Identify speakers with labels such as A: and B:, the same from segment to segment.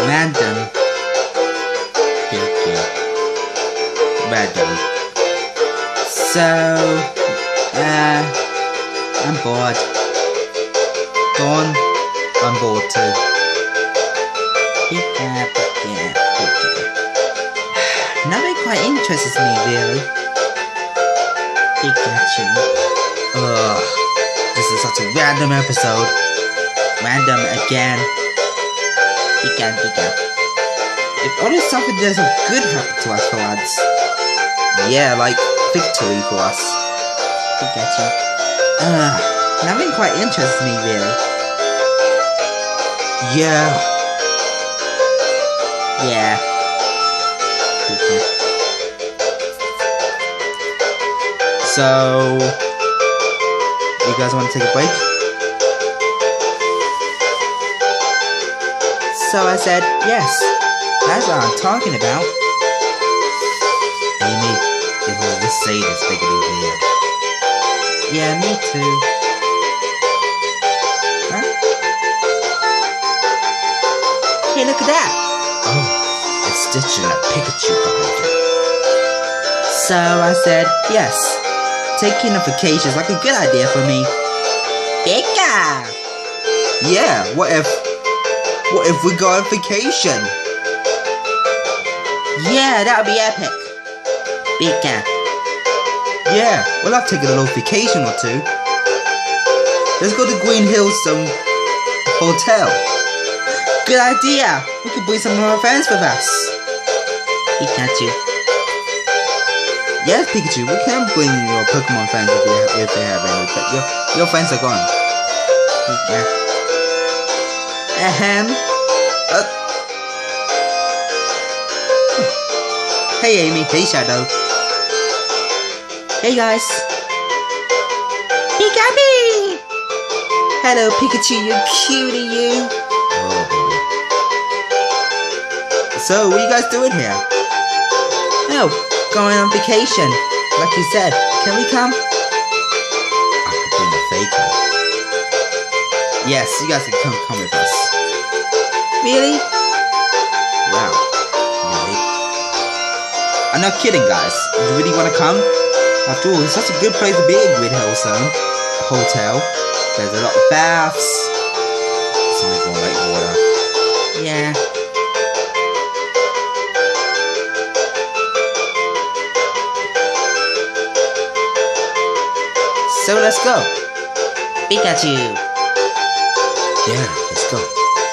A: Random. Random. So, I'm bored. Dawn, I'm bored too. Nothing quite interests me, really. Pikachu. Ugh, this is such a random episode. Random again. Pika. If only something does good happen to us for once. Yeah, like victory for us. Pikachu. Nothing quite interests me, really. Yeah. So, you guys want to take a break? So I said, yes, that's what I'm talking about. Amy, if all this scene is making me weird. Yeah, me too. Huh? Hey, look at that! Oh, it's Stitch and a Pikachu behind you. So I said, yes, taking a vacation is like a good idea for me. Pika! Yeah, what if we go on vacation? Yeah, that would be epic. Pika. Yeah, well I've taken a little vacation or two. Let's go to Green Hills Hotel. Good idea. We could bring some of our friends with us. Pikachu. Yes, Pikachu, we can bring your Pokemon friends if they have any, but your friends are gone. Pika. Hey Amy, hey Shadow. Hey guys. Pikachu! Hello Pikachu, you cutie you. Oh boy. So, what are you guys doing here? Oh, going on vacation. Like you said, can we come? I could bring a faker. Yes, you guys can come with us. Really? Wow. Really? I'm not kidding, guys. Do you really want to come? After all, it's such a good place to be in Green Hills Hotel. There's a lot of baths. Something more like water. Yeah. So let's go. Pikachu. Yeah, let's go.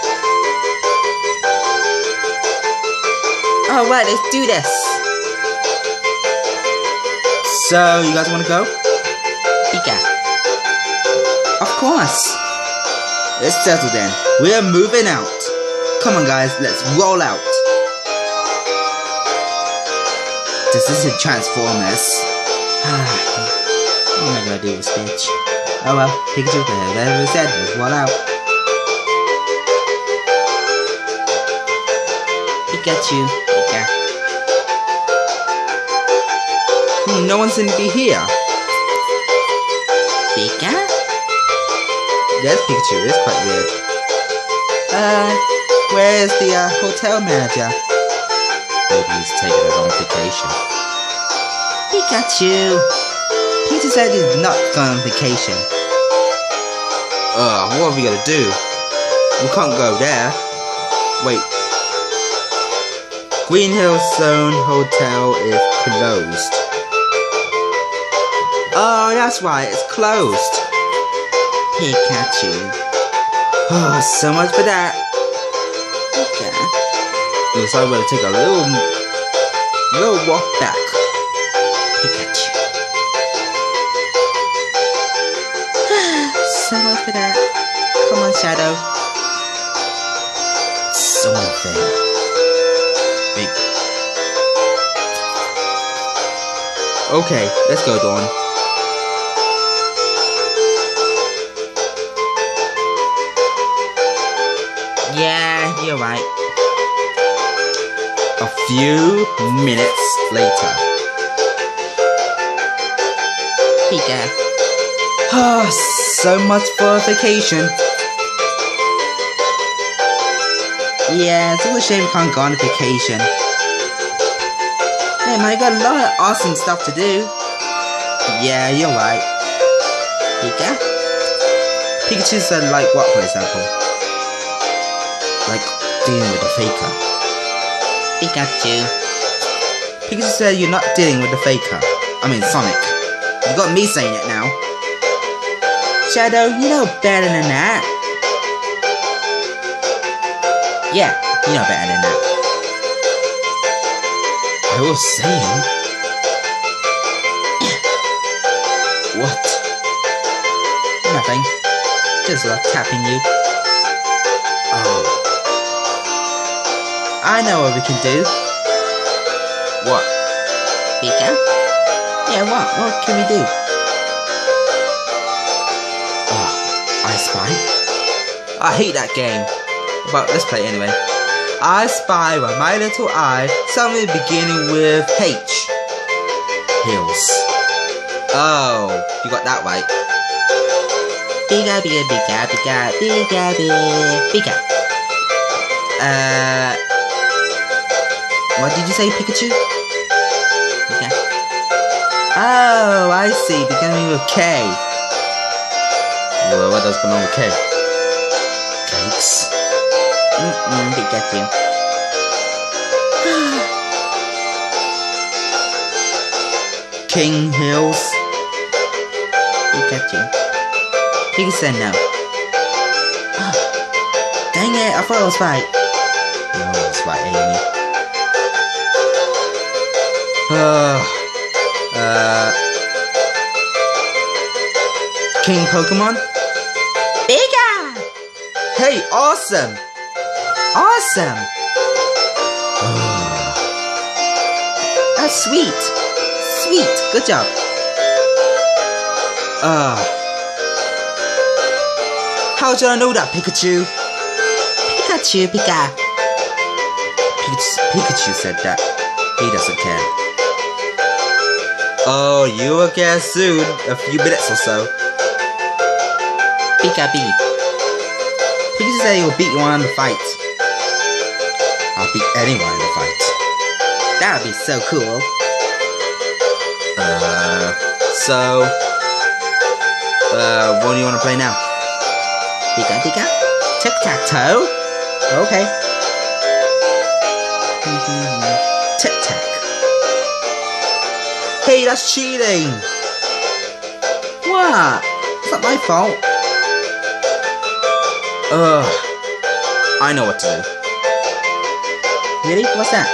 A: Alright, let's do this. So, you guys want to go? Pika. Of course. Let's settle then. We're moving out. Come on guys, let's roll out. This isn't Transformers. What am I gonna do with Stitch? Oh well, Pikachu, whatever it said, let's roll out. Pikachu, Pika. No one seems to be here. Pika? There's Pikachu, it's quite weird. Where's the hotel manager? Maybe he's taking a long vacation. Pikachu! Peter said he's not going on vacation. What are we gonna do? We can't go there. Wait. Green Hills Zone Hotel is closed. Oh, that's right, it's closed. Pikachu. Oh, so much for that. Okay. Looks like we're gonna take a little walk back. Pikachu. So much for that. Come on, Shadow. So unfair. Big. Okay, let's go, Dawn. Yeah, you're right. A few minutes later. Pika. Oh, so much for a vacation. Yeah, it's a little shame we can't go on vacation. Hey man, you got a lot of awesome stuff to do. Yeah, you're right. Pika? Pikachu said like what, for example? Like dealing with the faker. Pikachu. Pikachu said you're not dealing with the faker. I mean Sonic. You got me saying it now. Shadow, you know better than that. Yeah, you know better than that. I was saying... What? Nothing. Just like tapping you. Oh. I know what we can do. What? Pika? Yeah, what? What can we do? Oh, I Spy? I hate that game. But let's play it anyway. I spy with my little eye something beginning with H. Hills. Oh, you got that right. Pika, pika, pika, pika, pika, pika. What did you say, Pikachu? Pika. Oh, I see. Beginning with K. Well, what does belong with K? Cakes. Pikachu. King Hills. Pikachu. Pikachu said no. Dang it, I thought it was right. No, it was right, Amy. King Pokemon? Pika! Hey, awesome! Awesome! That's sweet! Sweet! Good job! How did I know that, Pikachu? Pikachu, Pika! Pikachu said that. He doesn't care. Oh, you will care soon. A few minutes or so. Pika beat. Pikachu said he will beat you on the fight. I'll beat anyone in the fight. That would be so cool. What do you want to play now? Pika Pika? Tic-tac-toe? Okay. Tic-tac. Hey, that's cheating! What? It's not my fault. I know what to do. Really? What's that?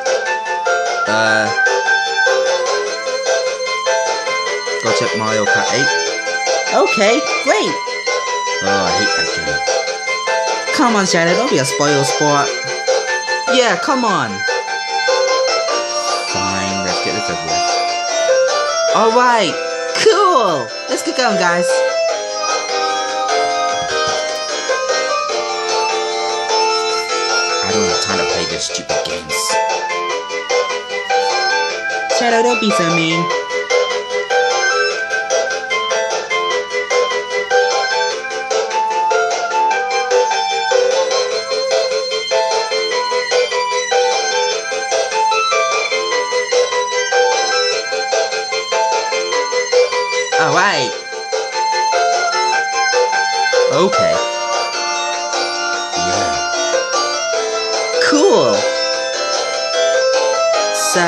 A: Go check Mario Kart 8. Okay, great! Oh, I hate that game. Come on, Shadow, don't be a spoil sport. Yeah, come on! Fine, let's get this over with. Alright, cool! Let's get going, guys. I don't have time to play these stupid games. Shadow, don't be so mean. Alright. Okay. Yeah. Cool. So,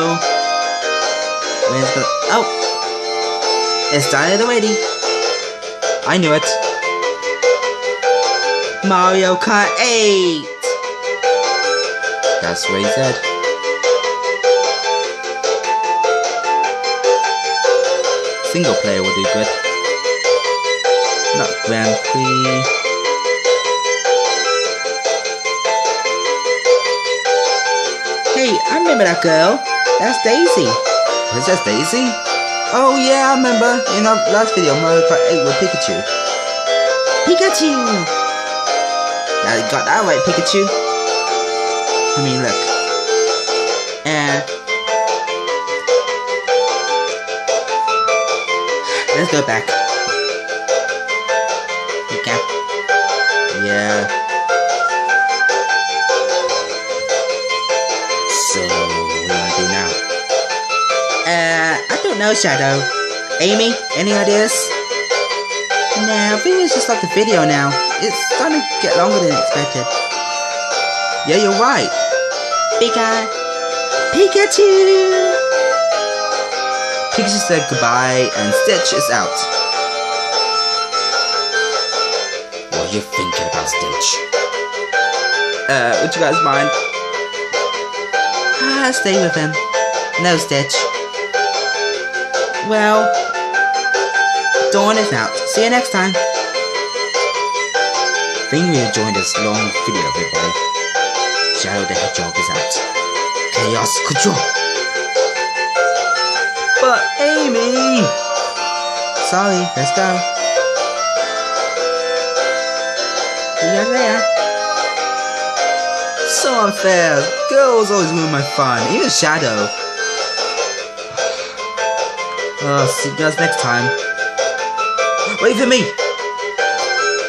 A: where's the... Oh! It's started already. I knew it. Mario Kart 8! That's what he said. Single player will do good. Not Grand Prix. Hey, I remember that girl. That's Daisy. Is that Daisy? Oh yeah, I remember. In our last video, Mario Kart 8 with Pikachu. Pikachu! Now you got that right, Pikachu. I mean, look. And... let's go back. Pika. Yeah. No, Shadow. Amy, any ideas? Nah, I think it's just like the video now. It's starting to get longer than expected. Yeah, you're right. Pikachu! Pikachu said goodbye and Stitch is out. What are you thinking about, Stitch? Would you guys mind? Stay with him. No, Stitch. Well, Dawn is out. See you next time. Thank you for enjoying this long video, everybody. Shadow the Hedgehog is out. Chaos Control. But Amy! Sorry, let's go. See you guys later. So unfair. Girls always ruin my fun. Even Shadow. See you guys next time. Wait for me!